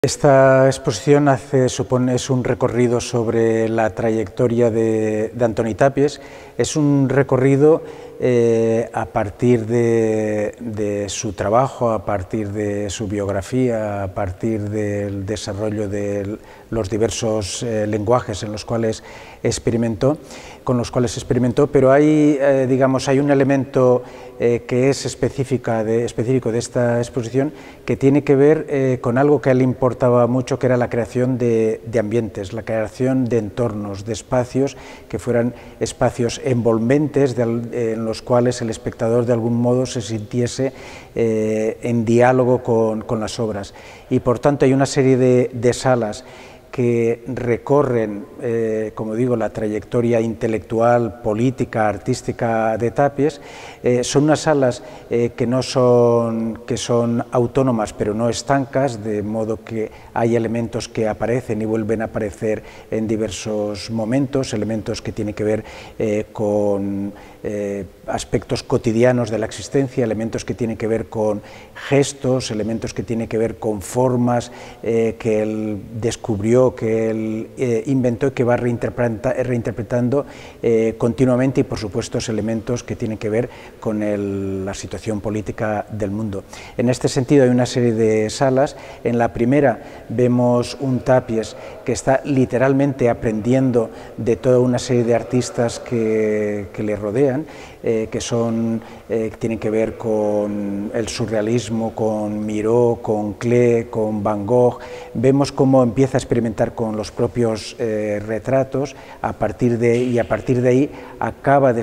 Esta exposición es un recorrido sobre la trayectoria de Antoni Tàpies. Es un recorrido a partir de su trabajo, a partir de su biografía, a partir del desarrollo de los diversos lenguajes con los cuales experimentó, pero hay un elemento que es específico de esta exposición, que tiene que ver con algo que a él le importaba mucho, que era la creación de ambientes, la creación de entornos, de espacios que fueran espacios envolventes, en los cuales el espectador de algún modo se sintiese en diálogo con las obras. Y por tanto hay una serie de salas que recorren, como digo, la trayectoria intelectual, política, artística de Tàpies. Son unas salas que son autónomas pero no estancas, de modo que hay elementos que aparecen y vuelven a aparecer en diversos momentos, elementos que tienen que ver con aspectos cotidianos de la existencia, elementos que tienen que ver con gestos, elementos que tienen que ver con formas que él descubrió, que él inventó y que va reinterpretando continuamente, y por supuesto elementos que tienen que ver con la situación política del mundo. En este sentido hay una serie de salas. En la primera vemos un Tàpies que está literalmente aprendiendo de toda una serie de artistas que le rodean, que tienen que ver con el surrealismo, con Miró, con Klee, con Van Gogh. Vemos cómo empieza a experimentar con los propios retratos, y a partir de ahí acaba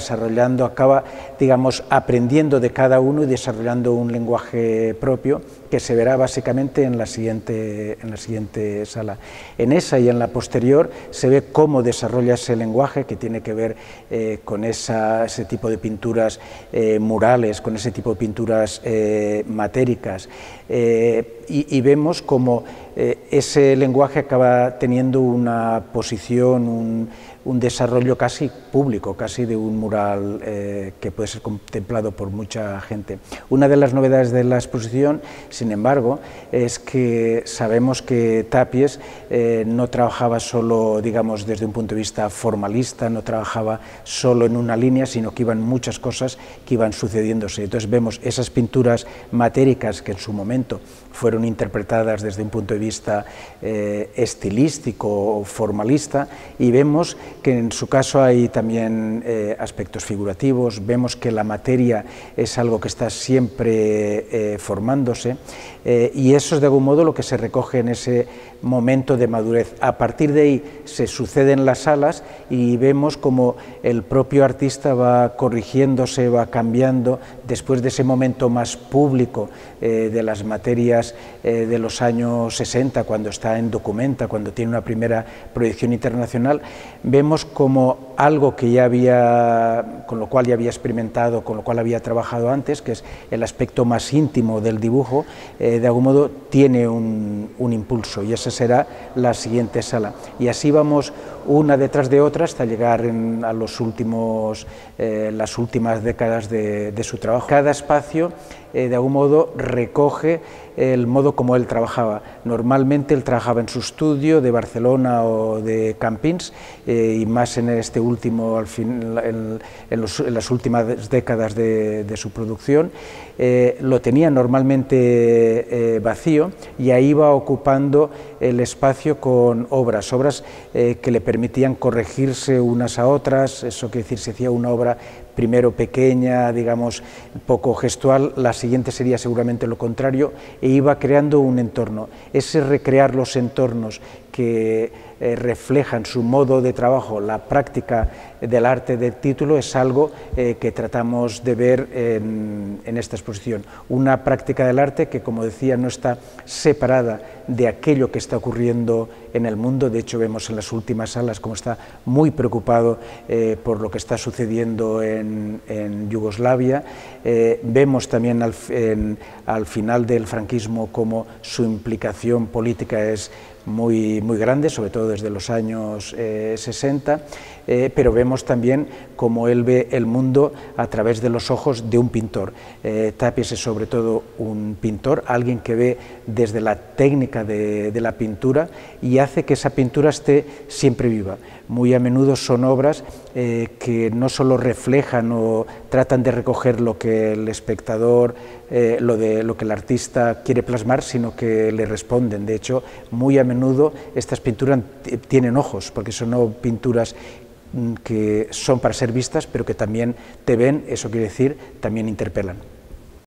aprendiendo de cada uno y desarrollando un lenguaje propio, que se verá básicamente en la siguiente sala. En esa y en la posterior se ve cómo desarrolla ese lenguaje, que tiene que ver con ese tipo de pinturas murales, con ese tipo de pinturas matéricas, y vemos cómo ese lenguaje acaba teniendo una posición, un desarrollo casi público, casi de un mural que puede ser contemplado por mucha gente. Una de las novedades de la exposición, sin embargo, es que sabemos que Tàpies no trabajaba solo, digamos, desde un punto de vista formalista, no trabajaba solo en una línea, sino que iban muchas cosas que iban sucediéndose. Entonces vemos esas pinturas matéricas que en su momento fueron interpretadas desde un punto de vista estilístico o formalista, y vemos que en su caso hay también aspectos figurativos. Vemos que la materia es algo que está siempre formándose, y eso es de algún modo lo que se recoge en ese momento de madurez. A partir de ahí se suceden las salas y vemos como el propio artista va corrigiéndose, va cambiando después de ese momento más público de las materias de los años 60, cuando está en Documenta, cuando tiene una primera proyección internacional. Vemos como algo que con lo cual ya había experimentado, con lo cual había trabajado antes, que es el aspecto más íntimo del dibujo, de algún modo tiene un impulso, y esa será la siguiente sala. Y así vamos una detrás de otra hasta llegar a las últimas décadas de su trabajo. Cada espacio de algún modo recoge el modo como él trabajaba. Normalmente él trabajaba en su estudio de Barcelona o de Campins, y más en este último, en las últimas décadas de su producción. Lo tenía normalmente vacío, y ahí iba ocupando el espacio con obras que le permitían corregirse unas a otras. Eso quiere decir, se hacía una obra primero pequeña, digamos, poco gestual, la siguiente sería seguramente lo contrario, e iba creando un entorno. Ese recrear los entornos que reflejan su modo de trabajo, la práctica del arte del título, es algo que tratamos de ver en esta exposición. Una práctica del arte que, como decía, no está separada de aquello que está ocurriendo en el mundo. De hecho, vemos en las últimas salas cómo está muy preocupado por lo que está sucediendo en Yugoslavia. Vemos también al final del franquismo cómo su implicación política es muy muy grande, sobre todo desde los años 60, pero vemos también cómo él ve el mundo a través de los ojos de un pintor. Tapies es sobre todo un pintor, alguien que ve desde la técnica de la pintura y hace que esa pintura esté siempre viva. Muy a menudo son obras que no solo reflejan o tratan de recoger lo que el espectador, lo que el artista quiere plasmar, sino que le responden. De hecho, muy a menudo estas pinturas tienen ojos, porque son pinturas que son para ser vistas, pero que también te ven, eso quiere decir, también interpelan.